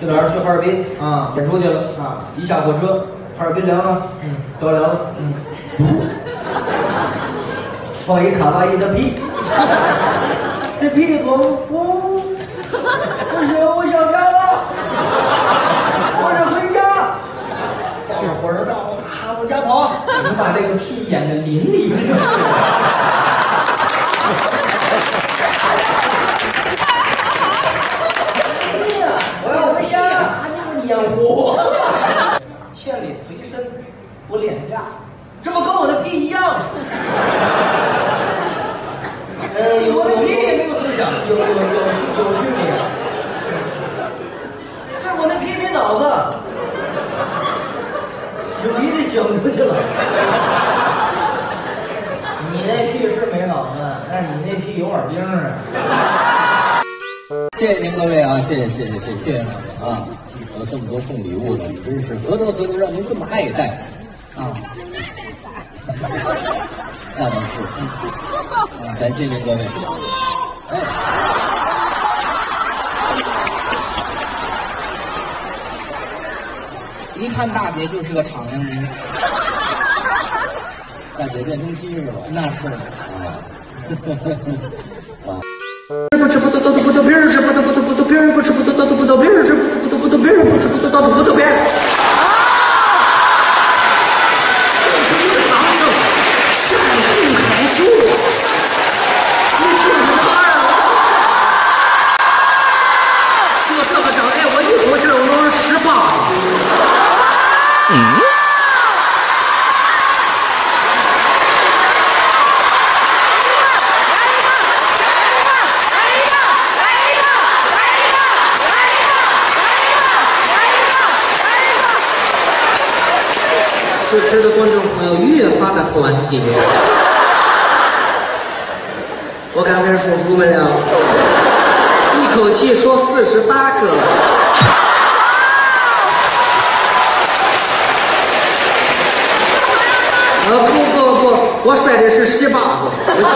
去哪儿？去哈尔滨啊，演出去了啊。一下火车，哈尔滨凉了，着凉了，放一卡哇伊的屁，这屁多不行，我想家了，我想回家。到了火车站，啊，往家跑，你把这个屁演得淋漓尽致。我要回家，哪像烟火？千里随身不恋家，这不跟我的屁一样？我的屁也没有思想，有区别。对，我那屁没脑子，擤鼻涕擤出去了。你那屁是没脑子，但是你那屁有耳钉啊。谢谢您各位啊，谢谢啊！这么多送礼物的，真是何德让您这么爱戴啊！那倒是，感谢您各位。哎，一看大姐就是个敞亮人。大姐变声机是吧？那是啊。不吃不豆豆不豆皮儿，吃不豆不豆皮儿，不吃不豆豆不豆皮儿，吃不豆不豆皮儿，不吃不豆豆不豆皮儿。这是一个长生山洪海树，你听什么呀？说这个张，哎，我一口气我能18。支持的观众朋友越发的团结。我刚才数出来了，一口气说48个。不，我摔的是18个，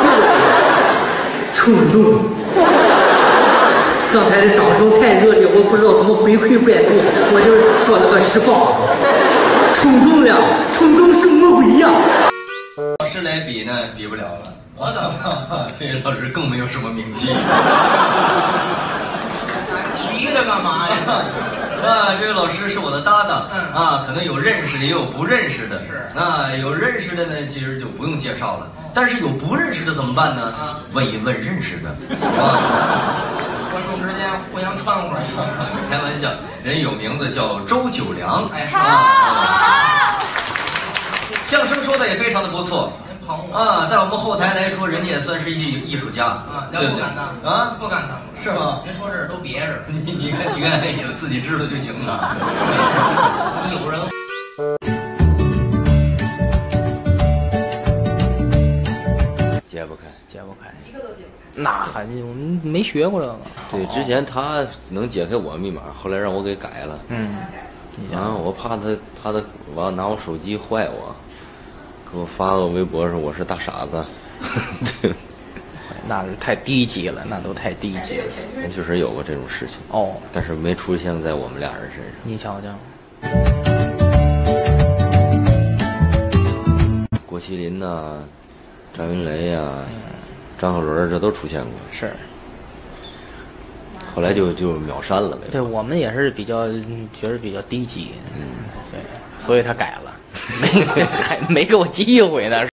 冲动。刚才的掌声太热烈，我不知道怎么回馈观众，我就说了个18个。冲动了，冲动是魔鬼呀！ 老师来比呢，比不了了。我怎么？这位老师更没有什么名气。 提着干嘛呀？ 啊，这位老师是我的搭档，啊，可能有认识的，也有不认识的。 是啊，有认识的呢，其实就不用介绍了。但是有不认识的怎么办呢？问一问认识的。 观众之间互相串会儿。 开玩笑，人有名字叫周九良。 哎， 相声说的也非常的不错。 捧我啊，在我们后台来说，人家也算是艺术家啊，要不敢当啊， 不敢当， 是吗？ 您说这都别人， 你看，有自己知道就行了。 你有人。 解不开， 一个都解不开。那还我们没学过这个。 对，之前他能解开我密码，后来让我给改了。然后我怕他完拿我手机坏我，给我发个微博说我是大傻子。对， 那是太低级了，那都太低级了。 确实有过这种事情哦， 但是没出现在我们俩人身上。 你瞧瞧， 郭麒麟呐，张云雷呀，张鹤伦这都出现过。 是。 后来就秒删了呗。 对，我们也是觉得比较低级，对，所以他改了，没给我机会呢，